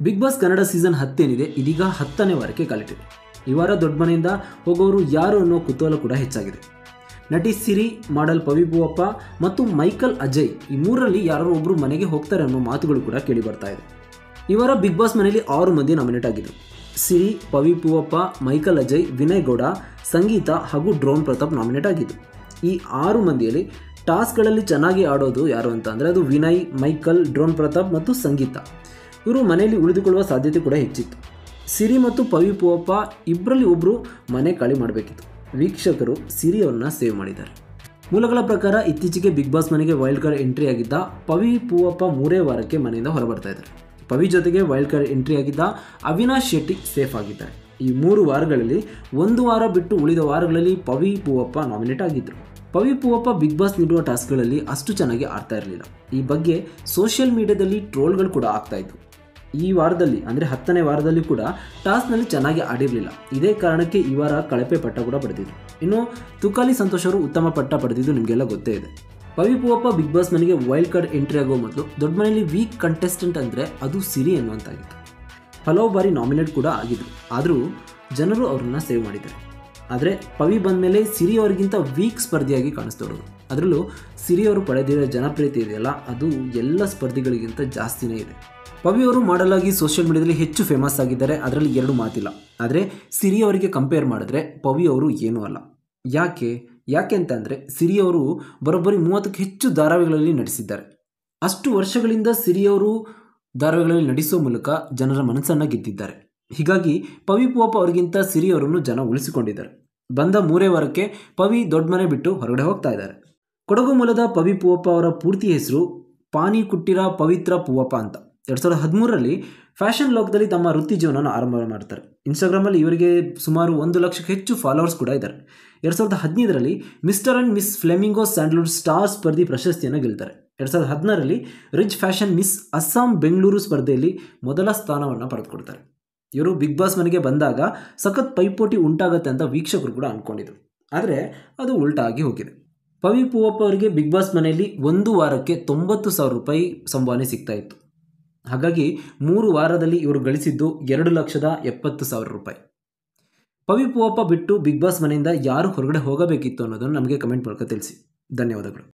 Big boss Kannada season 10 ಏನಿದೆ ಇದೀಗ 10ನೇ ವಾರಕ್ಕೆ ಕಾಲಿಟ್ಟಿದೆ. ಈ ವಾರ ದೊಡ್ಡ ಮನೆಯಿಂದ ಹೋಗೋರು ಯಾರು ಅನ್ನೋ ಕುತೂಹಲ ಕೂಡ ಹೆಚ್ಚಾಗಿದೆ. ನಟಿ ಸಿರಿ, ಮಾಡೆಲ್ ಪವಿ ಪೂವಪ್ಪ ಮತ್ತು ಮೈಕಲ್ ಅಜಯ್ ಈ ಮೂರರಲ್ಲಿ ಯಾರೋ ಒಬ್ಬರು ಮನೆಗೆ ಹೋಗ್ತಾರೆ ಅನ್ನೋ ಮಾತುಗಳು ಕೂಡ ಕೇಳಿ ಬರ್ತಾ ಇದೆ. ಈ ವಾರ ಬಿಗ್ ಬಾಸ್ ಮನೆಯಲ್ಲಿ 6 ಮಂದಿ ನಾಮಿನೇಟ್ ಆಗಿದ್ರು. ಸಿರಿ, ಪವಿ ಪೂವಪ್ಪ, ಮೈಕಲ್ ಅಜಯ್, ವಿನಯ್ ಗೌಡ, ಸಂಗೀತ ಹಾಗೂ ಡ್ರೋನ್ ಪ್ರತಾಪ್ ನಾಮಿನೇಟ್ ಆಗಿದ್ದು. ಈ 6 ಮಂದಿಯಲ್ಲಿ ಟಾಸ್ಕ್ಗಳಲ್ಲಿ ಚೆನ್ನಾಗಿ ಆಡೋದು ಯಾರು ಅಂತ ಅಂದರೆ ಅದು ವಿನಯ್, ಮೈಕಲ್, ಡ್ರೋನ್ ಪ್ರತಾಪ್ ಮತ್ತು ಸಂಗೀತ. ಇವರು ಮನೆಯಲ್ಲಿ ಉಳಿದುಕೊಳ್ಳುವ ಸಾಧ್ಯತೆ ಕೂಡ ಹೆಚ್ಚಿತ್ತು. ಸಿರಿ ಮತ್ತು ಪವಿ ಪೂವಪ್ಪ ಇಬ್ಬರಲ್ಲಿ ಒಬ್ಬರು ಮನೆ ಖಾಲಿ ಮಾಡಬೇಕಿತ್ತು. ವೀಕ್ಷಕರು ಸಿರಿ ಅವ್ರನ್ನ ಸೇವ್ ಮಾಡಿದ್ದಾರೆ. ಮೂಲಗಳ ಪ್ರಕಾರ ಇತ್ತೀಚೆಗೆ ಬಿಗ್ ಬಾಸ್ ಮನೆಗೆ ವೈಲ್ಡ್ ಕಾರ್ಡ್ ಎಂಟ್ರಿ ಆಗಿದ್ದ ಪವಿ ಪೂವಪ್ಪ 3ನೇ ವಾರಕ್ಕೆ ಮನೆಯಿಂದ ಹೊರಬರ್ತಾ ಇದ್ದಾರೆ. ಪವಿ ಜೊತೆಗೆ ವೈಲ್ಡ್ ಕಾರ್ಡ್ ಎಂಟ್ರಿ ಆಗಿದ್ದ ಅವಿನಾಶ್ ಶೆಟ್ಟಿ ಸೇಫ್ ಆಗಿದ್ದಾರೆ. ಈ 3 ವಾರಗಳಲ್ಲಿ 1 ವಾರ ಬಿಟ್ಟು ಉಳಿದ ವಾರಗಳಲ್ಲಿ ಪವಿ ಪೂವಪ್ಪ ನಾಮಿನೇಟ್ ಆಗಿದ್ದರು. ಪವಿ ಪೂವಪ್ಪ ಬಿಗ್ ಬಾಸ್ ನೀಡುವ ಟಾಸ್ಕ್ಗಳಲ್ಲಿ ಅಷ್ಟು ಚೆನ್ನಾಗಿ ಆಡ್ತಾ ಇರಲಿಲ್ಲ. ಈ ಬಗ್ಗೆ ಸೋಷಿಯಲ್ ಮೀಡಿಯಾದಲ್ಲಿ ಟ್ರೋಲ್ಗಳು ಕೂಡ ಆಗ್ತಾ ಇತ್ತು. ಈ ವಾರದಲ್ಲಿ ಅಂದರೆ 10ನೇ ವಾರದಲ್ಲಿ ಕೂಡ ಟಾಸ್ಕ್ನಲ್ಲಿ ಚೆನ್ನಾಗಿ ಆಡಿರಲಿಲ್ಲ. ಇದೇ ಕಾರಣಕ್ಕೆ ಈ ವಾರ ಕಳಪೆ ಪಟ್ಟ ಕೂಡ ಪಡೆದಿದ್ರು. ಇನ್ನು ತುಕಾಲಿ ಸಂತೋಷ್ ಅವರು ಉತ್ತಮ ಪಟ್ಟ ಪಡೆದಿದ್ದು ನಿಮಗೆಲ್ಲ ಗೊತ್ತೇ ಇದೆ. ಪವಿ ಪೂವಪ್ಪ ಬಿಗ್ ಬಾಸ್ ಮನೆಗೆ ವೈಲ್ಡ್ ಕಾರ್ಡ್ ಎಂಟ್ರಿ ಆಗುವ ಮೊದಲು ದೊಡ್ಡ ಮನೆಯಲ್ಲಿ ವೀಕ್ ಕಂಟೆಸ್ಟೆಂಟ್ ಅಂದರೆ ಅದು ಸಿರಿ ಎನ್ನುವಂತಾಗಿತ್ತು. ಹಲವು ಬಾರಿ ನಾಮಿನೇಟ್ ಕೂಡ ಆಗಿದ್ರು, ಆದರೂ ಜನರು ಅವರನ್ನು ಸೇವ್ ಮಾಡಿದ್ದಾರೆ. ಆದರೆ ಪವಿ ಬಂದ ಮೇಲೆ ಸಿರಿ ಅವರಿಗಿಂತ ವೀಕ್ ಸ್ಪರ್ಧಿಯಾಗಿ ಕಾಣಿಸ್ತೋರೋದು. ಅದರಲ್ಲೂ ಸಿರಿ ಅವರು ಪಡೆದಿರೋ ಜನಪ್ರಿಯತೆ ಇದೆಯಲ್ಲ, ಅದು ಎಲ್ಲ ಸ್ಪರ್ಧಿಗಳಿಗಿಂತ ಜಾಸ್ತಿನೇ ಇದೆ. ಪವಿ ಅವರು ಮಾಡೆಲ್ ಆಗಿ ಸೋಷಿಯಲ್ ಮೀಡಿಯಾದಲ್ಲಿ ಹೆಚ್ಚು ಫೇಮಸ್ ಆಗಿದ್ದಾರೆ, ಅದರಲ್ಲಿ 2 ಮಾತಿಲ್ಲ. ಆದರೆ ಸಿರಿ ಅವರಿಗೆ ಕಂಪೇರ್ ಮಾಡಿದ್ರೆ ಪವಿ ಅವರು ಏನೂ ಅಲ್ಲ. ಯಾಕೆ ಅಂತ ಅಂದರೆ ಸಿರಿ ಅವರು ಬರೋಬ್ಬರಿ 30ಕ್ಕೂ ಹೆಚ್ಚು ಧಾರಾವಾಹಿಗಳಲ್ಲಿ ನಟಿಸಿದ್ದಾರೆ. ಅಷ್ಟು ವರ್ಷಗಳಿಂದ ಸಿರಿ ಅವರು ಧಾರಾವಾಹಿಗಳಲ್ಲಿ ನಟಿಸುವ ಮೂಲಕ ಜನರ ಮನಸ್ಸನ್ನು ಗೆದ್ದಿದ್ದಾರೆ. ಹೀಗಾಗಿ ಪವಿ ಪೂವಪ್ಪ ಅವರಿಗಿಂತ ಸಿರಿ ಅವರನ್ನು ಜನ ಉಳಿಸಿಕೊಂಡಿದ್ದಾರೆ. ಬಂದ 3ನೇ ವಾರಕ್ಕೆ ಪವಿ ದೊಡ್ಡ ಮನೆ ಬಿಟ್ಟು ಹೊರಗಡೆ ಹೋಗ್ತಾ ಇದ್ದಾರೆ. ಕೊಡಗು ಮೂಲದ ಪವಿ ಪೂವಪ್ಪ ಅವರ ಪೂರ್ತಿ ಹೆಸರು ಪಾನಿ ಕುಟ್ಟಿರ ಪವಿತ್ರ ಪೂವಪ್ಪ ಅಂತ. 2013ರಲ್ಲಿ ಫ್ಯಾಷನ್ ಲೋಕದಲ್ಲಿ ತಮ್ಮ ವೃತ್ತಿ ಜೀವನವನ್ನು ಆರಂಭ ಮಾಡ್ತಾರೆ. ಇನ್ಸ್ಟಾಗ್ರಾಮಲ್ಲಿ ಇವರಿಗೆ ಸುಮಾರು 1 ಲಕ್ಷಕ್ಕೂ ಹೆಚ್ಚು ಫಾಲೋವರ್ಸ್ ಕೂಡ ಇದ್ದಾರೆ. 2015ರಲ್ಲಿ mister and miss Flamingo Sandalwood star ಸ್ಪರ್ಧಿ ಪ್ರಶಸ್ತಿಯನ್ನು ಗೆಲ್ತಾರೆ. 2016ರಲ್ಲಿ rich fashion miss Assam Bengaluru ಸ್ಪರ್ಧೆಯಲ್ಲಿ ಮೊದಲ ಸ್ಥಾನವನ್ನು ಪಡೆದುಕೊಡ್ತಾರೆ. ಇವರು ಬಿಗ್ ಬಾಸ್ ಮನೆಗೆ ಬಂದಾಗ ಸಖತ್ ಪೈಪೋಟಿ ಉಂಟಾಗತ್ತೆ ಅಂತ ವೀಕ್ಷಕರು ಕೂಡ ಅಂದ್ಕೊಂಡಿದ್ರು. ಆದರೆ ಅದು ಉಲ್ಟಾ ಆಗಿ ಹೋಗಿದೆ. ಪವಿ ಪೂವಪ್ಪ ಅವರಿಗೆ ಬಿಗ್ ಬಾಸ್ ಮನೆಯಲ್ಲಿ 1 ವಾರಕ್ಕೆ 90,000 ರೂಪಾಯಿ ಸಂಭಾವನೆ ಸಿಗ್ತಾ ಇತ್ತು. ಹಾಗಾಗಿ 3 ವಾರದಲ್ಲಿ ಇವರು ಗಳಿಸಿದ್ದು 2,70,000 ರೂಪಾಯಿ. ಪವಿ ಪೂವಪ್ಪ ಬಿಟ್ಟು ಬಿಗ್ ಬಾಸ್ ಮನೆಯಿಂದ ಯಾರು ಹೊರಗಡೆ ಹೋಗಬೇಕಿತ್ತು ಅನ್ನೋದನ್ನು ನಮಗೆ ಕಮೆಂಟ್ ಮೂಲಕ ತಿಳಿಸಿ. ಧನ್ಯವಾದಗಳು.